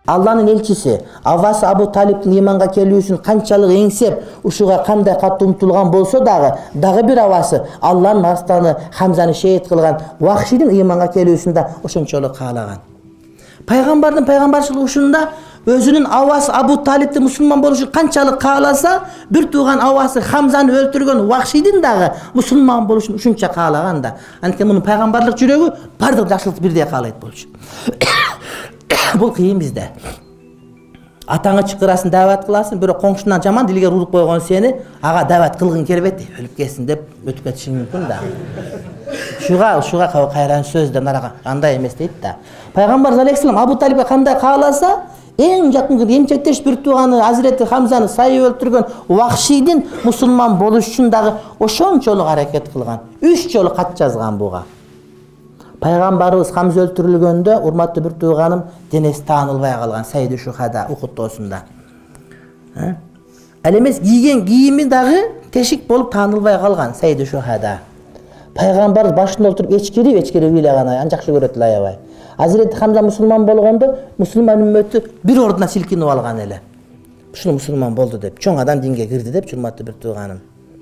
Алланын элчиси Аввасы Абу Талиптин иманга келүүсүн канчалык эңсеп, ушуга кандай катты умтулган болсо дагы бир авасы Алланын арстаны Хамзаны шейит кылган Вахшидин иманга келүүсүн да ошончолук каалаган. Пайгамбардын пайгамбарчылык ушунда өзүнүн авасы Абу Талипти мусулман болушун канчалык кааласа, бир тууган авасы Хамзаны өлтүргөн Вахшидин дагы мусулман болушун ушунча каалаган да. Анткени мунун пайгамбарлык жүрөгү бардык жакшылыкты бирдей каалайт болчу. Бул кыйын бизде. Атаңы чыкырасын, дават кыласың, бирок коңшунан жаман дилге уруп койгон сени ага дават кылгың келбейт, өлүп кетсин деп өтүп кетишиң мүмкүн да. Ушуга кайран сөздөн арага андай эмес дейт да. Пайгамбар алейхиссалам Абу Талипке кандай кааласа, эң жакын эмчектеш бир тууганы Азирети Хамзаны сайып өлтүргөн Вахшидин мусулман болуш үчүн дагы ошончолук аракет кылган. 3 жолу кат жазган буга. Пайгамбарыбыз Хамза өлтүрүлгөндө урматтуу бир тууганым денеси таанылбай калган Сайыд Шухада Ухуд тоосунда. Ал эмес кийген кийими дагы тешик болуп таанылбай калган Сайыд Шухада. Пайгамбар башында отуруп эчкири ыйлаган аны жакшы көрөт эле аябай. Азирети Хамза мусулман болгондо мусулман үммөтү бир ордуна силкинип алган эле. Ушул мусулман болду деп, чоң адам динге кирди деп урматтуу бир тууганым.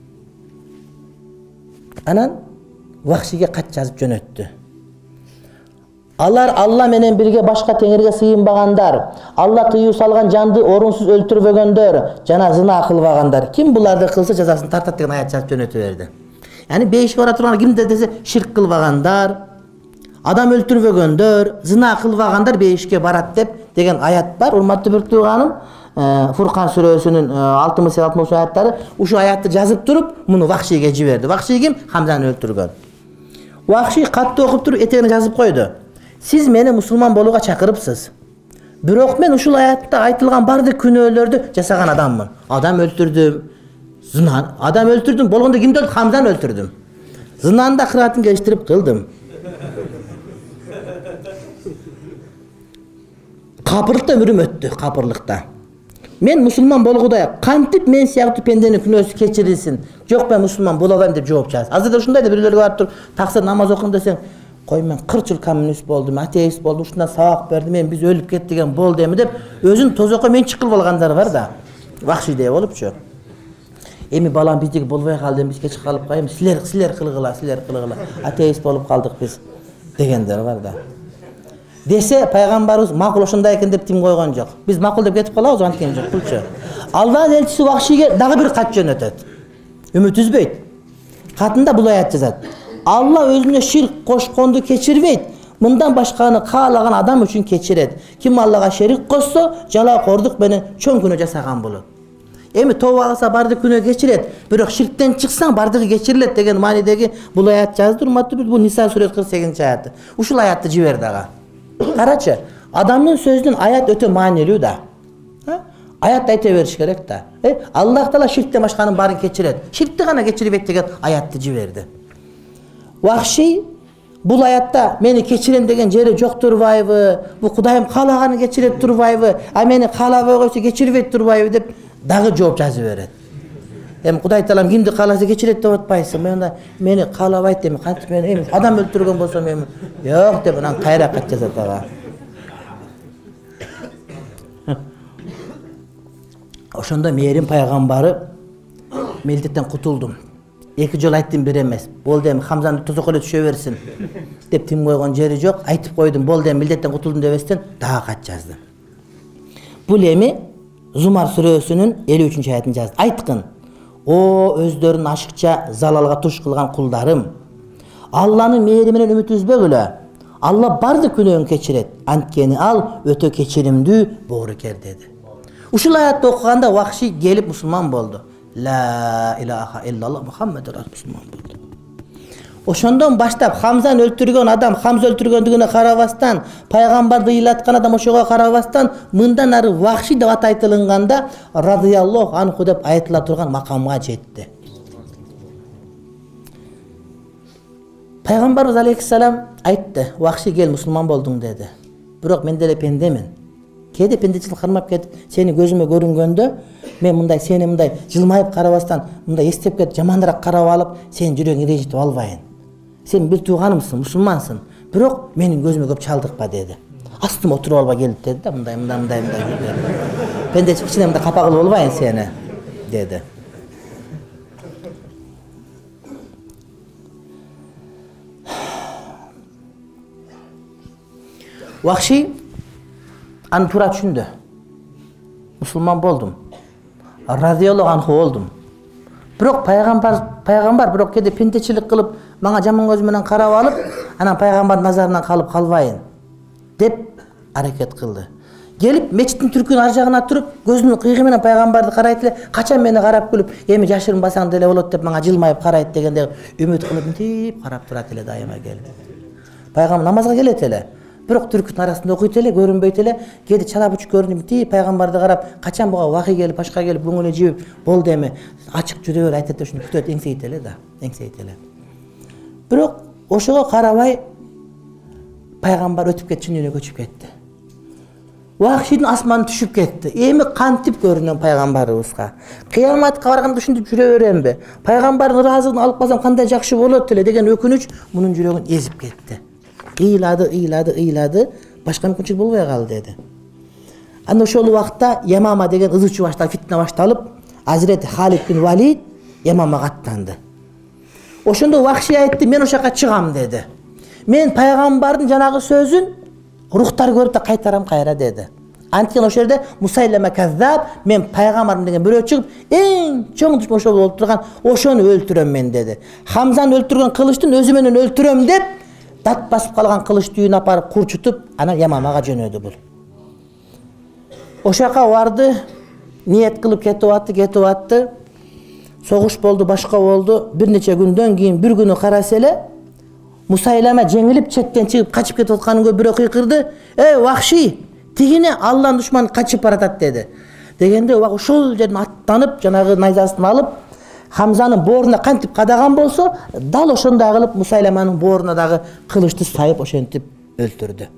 Анан Вахшиге кат жазып жөнөттү. Алар Алла менен бирге башка теңирге сыйынбагандар, Алла тыюу салган жанды орунсуз өлтүрбөгөндөр жана зына кылбагандар. Ким буларды кылса жазасын тартат деген аят жазып жөнөтүп берди. Яни бейишке бара турган кимде десе ширк кылбагандар, адам өлтүрбөгөндөр, зына кылбагандар бейишке барат деп деген аят бар. Урматтуу бир тууганым, Фуркан сүрөсүнүн 60-60 аяттары ушу аятты жазып туруп, муну Вахшиге жиберди. Вахши ким? Хамзаны өлтүргөн. Вахши катты окуп туруп этегине жазып койду. Сиз мени мусулман болууга чакырыпсыз. Бирок мен ушул аятта айтылган бардык күнөөлөрдү жасаган адаммын. Адам өлтүрдүм. Адам өлтүрдүм. Болгондо кимди өлтүрдүм? Хамзаны өлтүрдүм. Зынаны да кыраатын келиштирип кылдым. Капырлыкта өмүрүм өттү, капырлыкта. Мен мусулман болгудай кантип мен сыяктуу пенденин күнөөсү кечирилсин? Жок, мен мусулман боло албайм деп жооп жазды. Азырда ушундай да бирлерге барып туруп, таксыр намаз окуйм десең, кой мен 40 жыл коммунист болдум, атеист болдум, ушундан сабак берди, мен биз өлүп кеттик деген болду эми деп өзүн тозокко менчик кылып алгандар бар да. Вахшидей болупчу. Эми балам биздики болбой калды, биз кеч калып кайым, силер кылгыла. Атеист болуп калдык биз дегендер бар да. Десе пайгамбарыбыз макул ошондой экен деп тим койгон жок. Биз макул деп кетип калабыз, анткен жок булчу. Алланын элчиси Вахшиге дагы бир кат жөнөтөт. Үмүт үзбөйт. Катында бул аят жазат. Алла өзүнө ширк кошконду кечирбейт. Мындан башканы каалаган адам үчүн кечирет. Ким Аллага шерик кошсо, жалакордук менен чоң күнөө жасаган болот. Эми тооба кылса бардык күнөө кечирет, бирок ширктен чыксаң бардыгы кечирилет деген маанидеги бул аят жазды. Урматтуу, бул Ниса сүрөсү 48-аяты. Ушул аятты жиберди ага. Карачы, адамдын сөзүнүн аят өтө маанилүү да. Аят айта бериш керек да. Аллах Таала ширктен башканын баарын кечирет. Ширкти гана кечирбейт деген аятты жиберди. Вахши бул аятта мени кечирем деген жери жок турбайбы? Бул Кудайым каалаганын кечирет турбайбы? А мени каалабай койсо кечирбейт турбайбы деп дагы жооп жазып берет. Эми Кудай Таалам кимди кааласа кечирет деп атпайсың. Мен мени каалабайт эми кантип мен эми адам өлтүргөн болсом эми жок деп анан кайра кат жазат ага. Ошондо мээрим пайгамбары милдеттен кутулдум. 2 жол айттым, бир эмес. Болду эми Хамзаны тозокко эле түшө берсин деп тим койгон жери жок. Айтып койдум, болду эми милдеттен кутулдум дебестен дагы кат жазды. Бул эми Зумар сүрөсүнүн 53-аятын жазды. Айткын: О өздөрүн ашыкча залалга туш кылган кулдарым, Алланын мээри менен үмүт үзбөгүлө. Алла бардык күнөөңү кечирет. Анткени ал өтө кечиримдүү, боорукер деди. Ушул аятты окуганда Вахши келип мусулман болду. Ла илаха иллаллах Мухаммад мусулман болду. Ошондон баштап Хамзаны өлтүргөн адам Хамза өлтүргөндүгүнө карабастан, пайгамбарды ыйлаткан адам ошого карабастан, мындан ары Вахши деп ат айтылганда радияллаху анху деп айтыла турган макамга жетти. Пайгамбарыбыз алейхиссалам айтты: "Вахши кел, мусулман болдуң" деди. Бирок мен деле пендемин. Кээде пендечилик кармап кетип, сени көзүмө көрүнгөндө, мен мындай сени мындай жылмайып карабастан, мындай эстеп кетип, жамандараак карап алып, сенин жүрөгүңдү режитип албайын. Сен бир тууганымсың, мусулмансың. Бирок менин көзүмө көп чалдыкпа деди. Астыма отуруп алба келип деди да, мындай жүрдү. Пенде кичине мындай капа кылып албайын сени dedi. Vahşi аны туура түшүндү. Мусулман болдум. Радиолог анху болдум. Бирок пайгамбар бирок кээде пендечилик кылып, мага жаман көз менен карап алып, анан пайгамбар назарынан калып калбайын деп аракет кылды. Gelip meçitin türkün arjağına turup gözünün kıyığı менен пайгамбарды карайт эле, качан мени карап күлүп, эми жашырынбасаң деле болот деп мага жылмайып карайт дегенде үмүт кылып мынтип карап турат эле дайыма келип. Пайгамбар намазга келет эле. Бирок түркүн арасында окуйт эле, көрүнбөйт эле, кээде чала бучук көрүнүп мынтип пайгамбарды карап, качан буга вахый келип, башка келип көңүлү жибип, болду эми ачык жүрөбөр айтат деп ушуну күтөт, эңсейт эле да, эңсейт эле. Бирок ошого карабай пайгамбар өтүп кетип чын көчүп кетти. Вахшидин асманы түшүп кетти. Эми кантип көрүнөм пайгамбарыбызга. Кыяматка барганда ушинтип жүрө беремби? Пайгамбардын ыраазылыгын алып калсам кандай жакшы болот эле деген өкүнүч мунун жүрөгүн эзип кетти. Ыйлады, башка мүмкүнчүлүк болбой калды деди. Анда ошол убакта Ямама деген ызычуу башталып, фитна башталып, Азирети Халид бин Валид Ямамага аттанды. Ошондо Вахши айтты, мен ошол жака чыгам деди. Мен пайгамбардын жанагы сөзүн рухтар көрүп да кайтарам кайра деди. Анткени ошол жерде Мусайлама каззаб, мен пайгамбарым деген бирөө чыгып, эң чоң душман ошол болуп турган, ошону өлтүрөм мен деди. Хамзаны өлтүргөн кылычтын өзү менен өлтүрөм деп, дат басып калган кылыч түйүн апарып курчутуп, анан Ямамага жөнөдү бул. Ошол жака барды, ниет кылып кетип атты. Согуш болду, башка болду. Бир нече күндөн кийин бир күнү караса эле Мусайлама жеңилип четтен чыгып качып кетип атканын көрүп бирөө кыйкырды. "Эй, Вахши, тигине Алланын душманы качып баратат" деди. Дегенде ошол жерден аттанып, жанагы найзасын алып, Хамзанын бооруна кантип кадаган болсо, дал ошондой кылып Мусайламанын бооруна дагы кылычты сайып ошентип өлтүрдү.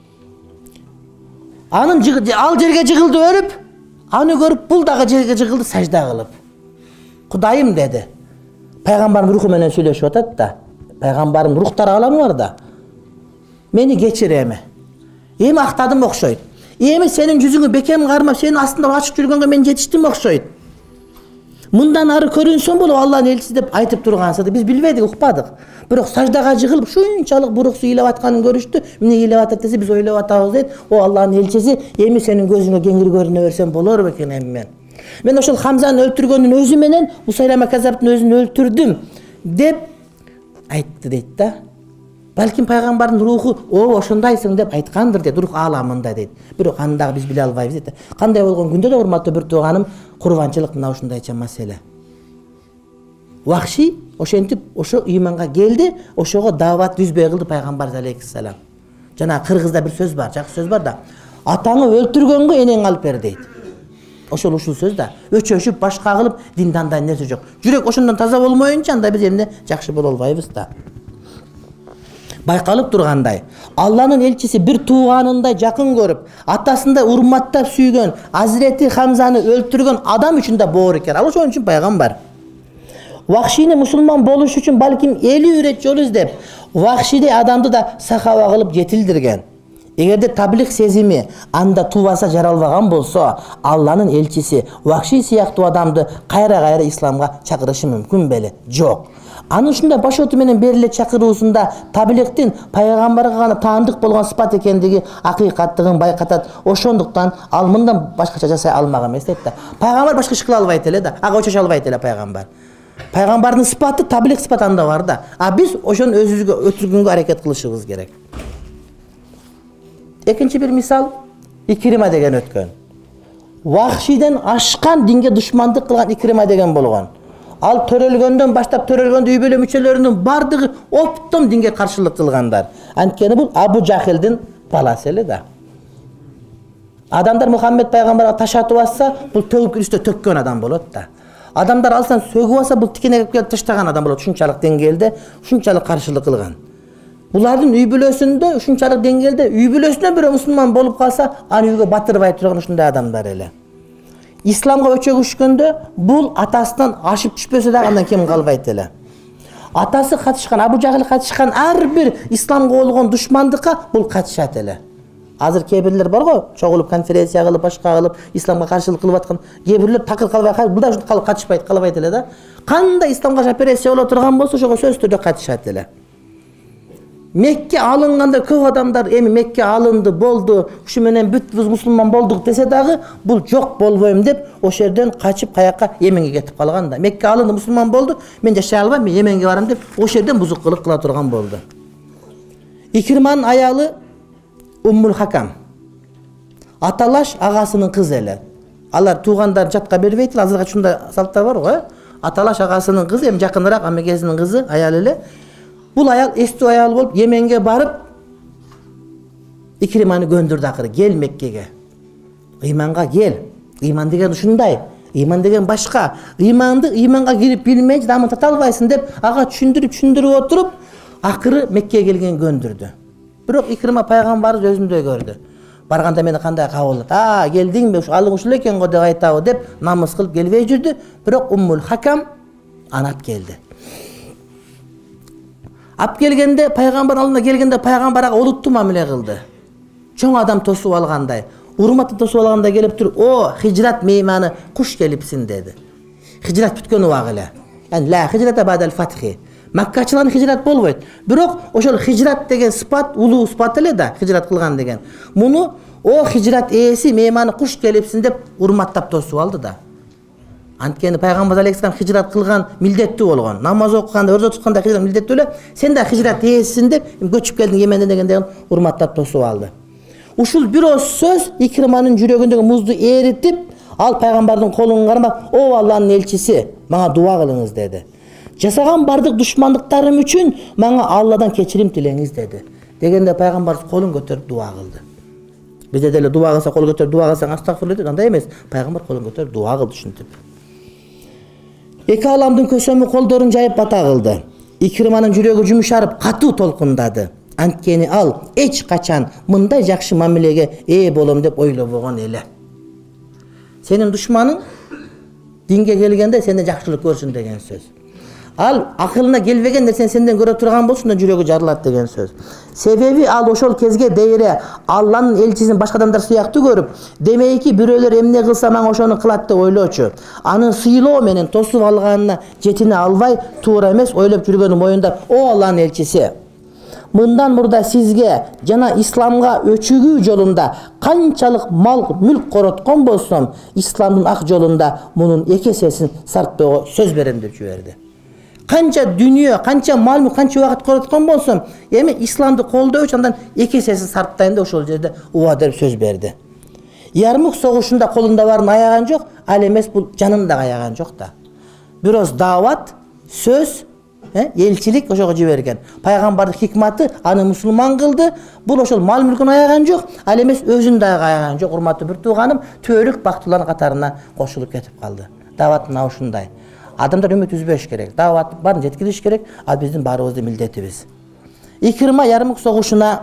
Анын ал жерге жыгылды өрүп, аны көрүп бул дагы жерге жыгылды сажда кылып. "Кудайым" деди. Пайгамбардын руху менен сүйлөшүп атат да. Пайгамбардын рухтар аламы бар да. Мени кечир эми. Эми актадым окшойт. Эми сенин жүзүңө бекем кармап, сенин астында ачык жүргөнгө мен жетиштим окшойт. Мындан ары көрүнсөм болуп Алланын элчиси деп айтып тургансызды биз билбедик, укпадык. Бирок саждага жыгылып, шунчалык буруксу ыйлап атканын көрүштү. Эмне ыйлап атат десе, биз ойлоп атабыз дейт. О Алланын элчиси, эми сенин көзүңө кеңири көрүнө берсем болор бекен эми мен. Мен ошол Хамзаны өлтүргөндүн өзү менен Мусайлама каззабтын өзүн өлтүрдүм деп айтты дейт да. Балким пайгамбардын руху, "О, ошондойсуң" деп айткандыр дейт, рух ааламында дейт. Бирок аны дагы биз биле албайбыз дейт. Кандай болгон күндө да урматтуу бир тууганым, курбанчылык мына ушундайча маселе. Вахши ошентип ошо ыйманга келди, ошого даават жүзбөй кылды пайгамбар алейхиссалам. Жана кыргызда бир сөз бар, жакшы сөз бар да. Атаңы өлтүргөнгө энең алып бер дейт. Ошол ушул сөз да. Өчөшүп башка кылып диндандай нерсе жок. Жүрөк ошондон таза болмоюнча анда биз эмне жакшы боло албайбыз да. Байкалып тургандай, Алланын элчиси бир тууганындай жакын көрүп, атасындай урматтап сүйгөн Азирети Хамзаны өлтүргөн адам үчүн да боор экен. Ал ошон үчүн пайгамбар. Вахшини мусулман болуш үчүн балким 50 ирет жол издеп, Вахшидей адамды да сахаба кылып жетилдирген. Эгерде таблих сезими анда тубаса жаралбаган болсо, Алланын элчиси Вахши сыяктуу адамды кайра исламга чакырышы мүмкүн беле? Жок. Анын ушундай башоту менен бериле чакыруусунда таблихтин пайгамбарга гана таандык болгон сыпат экендиги акыйкаттыгын байкатат. Ошондуктан ал мындан башкача жасай алмак эмес дейт да. Пайгамбар башка иш кыла албайт эле да. Ага очоша албайт эле пайгамбар. Пайгамбардын сыпаты таблих сыпат анда бар да. А биз ошону өзүбүзгө өтүргөнгө аракет кылышыбыз керек. Экинчи бир мисал Икрима деген өткөн. Вахшиден ашкан динге душмандык кылган Икрима деген болгон. Ал төрөлгөндөн баштап төрөлгөндө үй бүлө мүчөлөрүнүн бардыгы оптом динге каршылык кылгандар. Анткени бул Абу Жахилдин баласы эле да. Адамдар Мухаммед пайгамбарга таш атып атса, бул төгүп үстө төккөн адам болот да. Адамдар алсан сөгүп атса, бул тикенегип келип таштаган адам болот. Ушунчалык деңгээлде, ушунчалык каршылык кылган. Булардын үй бүлөсүндө ушунчалык деңгээлде үй бүлөсүнөн бирөө мусулман болуп калса, аны үйгө батырбай турган ушундай адамдар эле. Исламга өчөгүшкөндө бул атасынан ашып түшпөсө дагы андан кем калбайт эле. Атасы катышкан, Абу Жахил катышкан ар бир исламга болгон душмандыкка бул катышат эле. Азыр кээ бирлер бар го, чогулуп конференция кылып, башка кылып, исламга каршылык кылып аткан кээ бирлер такыр калбай, бул да ушинтип калып катышпайт, калбайт эле да. Кандай исламга операция боло турган болсо, ошого сөзсүз түрдө катышат эле. Мекке алынганда көп адамдар эми Мекке алынды, болду, ушу менен бүт биз мусулман болдук десе дагы, бул жок болбойм деп ошол жерден качып каяка Йеменге кетип калган да. Мекке алынды, мусулман болду, мен жашай албайм, мен Йеменге барам деп ошол жерден бузукулук кыла турган болду. Икриманын аялы Уммул Хакам. Аталаш агасынын кызы эле. Алар туугандар жатка бербейт, азыркы ушундай салттар бар го. Аталаш агасынын кызы, эми жакыныраак амекесинин кызы, аялы эле. Бул аял эстүү аял болуп Йеменге барып Икриманы көндүрдү акыры. Кел Меккеге. Ыйманга кел. Ыйман деген ушундай. Ыйман деген башка. Ыйманга кирип билмей дамыта албайсың деп ага түшүндүрүп отуруп, акыры Меккеге келген көндүрдү. Бирок Икрима пайгамбарыбыз өзүндөй көрдү. Барганда мени кандай кабыл кылат? Келдиңби? Алың ушул экен го деп айтабы деп намыс кылып келбей жүрдү. Бирок Уммул Хакам анап келди. Ап келгенде пайгамбар алдына келгенде пайгамбар ага олуттуу мамиле кылды. Чоң адам тосуп алгандай, урматты тосуп алгандай келип туруп, "О, хижрат мейманы, куш келипсиң" деди. Хижрат бүткөн убак эле. Ла хижрата бадал фатхи. Маккачылардын хижрат болбойт. Бирок ошол хижрат деген сыпат улуу сыпат эле да, хижрат кылган деген. Муну "О, хижрат ээси, мейманы куш келипсиң" деп урматтап тосуп алды да. Анткени пайгамбар алейхиссалам хижрат кылган милдеттүү болгон. Намаз окуганда, өрзө тутканда хижрат милдеттүү эле. Сен да хижрат ээсисиң деп көчүп келдиң Йеменден дегенден урматтап тосуп алды. Ушул бир ооз сөз Икриманын жүрөгүндөгү музду эритип, ал пайгамбардын колун кармап, "О Алланын элчиси, мага дуа кылыңыз" деди. "Жасаган бардык душмандыктарым үчүн мага Алладан кечирим тилеңиз" деди. Дегенде пайгамбар колун көтөрүп дуа кылды. Бизде деле дуа кылса, кол көтөрүп дуа кылсаң астагфирулла дейт, андай эмес. Пайгамбар колун көтөрүп дуа кылды ушинтип. Эки аламдын көсөмү колдорун жайып бата кылды. Икриманын жүрөгү жумшарып, катуу толкундады. Анткени ал эч качан мындай жакшы мамилеге ээ болом деп ойлобогон эле. Сенин душманың динге келгенде сенден жакшылык көрсүн деген сөз. Ал акылына келбеген нерсени сенден көрө турган болсун да жүрөгү жарылат деген сөз. Себеби ал ошол кезге дейре Алланын элчисин башка адамдар сыяктуу көрүп, демейки бирөөлөр эмне кылса мага ошону кылат деп ойлочу. Анын сыйлоо менен тосуп алганына жетине албай, туура эмес ойлоп жүргөнү моюндап, "О Алланын элчиси, мындан мурда сизге жана исламга өчүгүү жолунда канчалык мал мүлк короткон болсом, исламдын ак жолунда мунун эки эсесин сарптоого сөз берем" деп жиберди. Канча дүнүйө, канча мал мүлк, канча убакыт короткон болсом, эми исламды колдоо үчүн андан эки эсесин сарптайын деп ошол жерде убада берип сөз берди. Ярмук согушунда колунда барын аяган жок, ал эмес бул жанын да аяган жок да. Бир оз даават, сөз, элчилик ошого жиберген. Пайгамбардын хикматы аны мусулман кылды. Бул ошол мал мүлкүн аяган жок, ал эмес өзүн да аяган жок. Урматтуу бир тууганым, түбөлүк бактылардын катарына кошулуп кетип калды. Дааваттын ушундай. Адамдар үмүт үзбөш керек. Даават барын жеткириш керек. Ал биздин баарыбыздын милдетибиз. Икрима Ярмук согушуна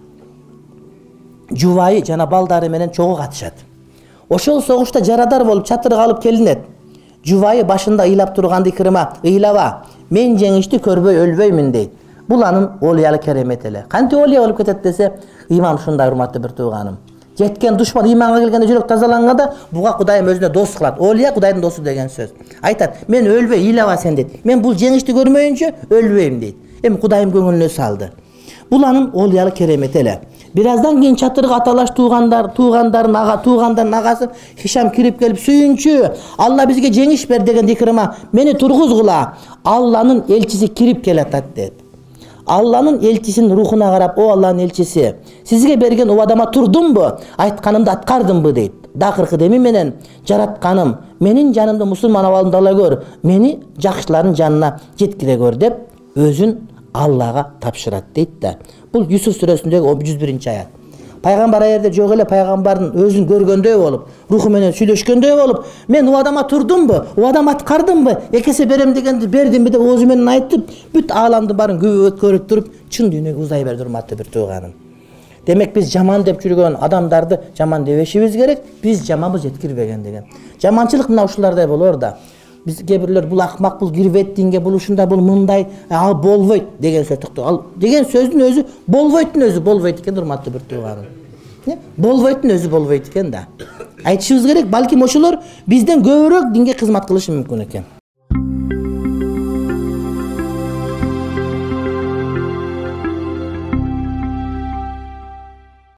жубайы жана балдары менен чогуу катышат. Ошол согушта жарадар болуп чатырга алып келинет. Жубайы башында ыйлап турганды Икрима, "Ыйлаба, мен жеңишти көрбөй өлбөймүн" дейт. Бул анын олиялы керемет эле. Кантип олия болуп кетет десе, ыйман ушундай, урматтуу бир тууганым. Жеткен душман ыйманга келгенде жүрөк тазаланганда, буга Кудайым өзүнө дос кылат. Олия Кудайдын досу деген сөз. Айтат, "Мен өлбөй, ыйлаба сен" дейт. "Мен бул жеңишти көрмөйүнчө өлбөйм" дейт. Эми Кудайым көңүлүнө салды. Бул анын олиялы керемет эле. Бир аздан кийин чатырга аталаш туугандардын агасы Хишам кирип келип, "Сүйүнчү, Алла бизге жеңиш бер" деген Икрима, "Мени тургузгула, Алланын элчиси кирип келатат" дейт. Алланын элчисинин рухуна карап, "О Алланын элчиси, сизге берген убадама турдумбу? Айтканымды аткардымбы" дейт. Дакыркы деми менен, "Жаратканым, менин жанымды мусулман абалында ала көр, мени жакшылардын жанына жеткире көр" деп өзүн Аллага тапшырат дейт да. Бул Юсуф сүрөсүндөгү 101-аят. Пайгамбар аерде жок эле, пайгамбардын өзүн көргөндөй болуп, руху менен сүйлөшкөндөй болуп, "Мен убадама турдумбу? Убадама аткардымбы? Экесе берем дегенди бердимби" деп өзү менен айтып, бүт ааламды барын күбө өткөрүп туруп, чын дүйнөгө узай берди, урматтуу бир тууганым. Демек биз жаман деп жүргөн адамдарды жаман дебешибиз керек, биз жаманбыз жеткирбеген деген. Жаманчылык мына ушулардай болор да. Бизге бирлер бул акмак, бул кирбейт динге, бул ушундай, бул мындай, ал болбойт деген сөз токтоо. Ал деген сөздүн өзү болбойттун өзү болбойт экен, урматтуу бир тууганым. Болбойттун өзү болбойт экен да. Айтышыбыз керек, балким ошолор бизден көбүрөөк динге кызмат кылышы мүмкүн экен.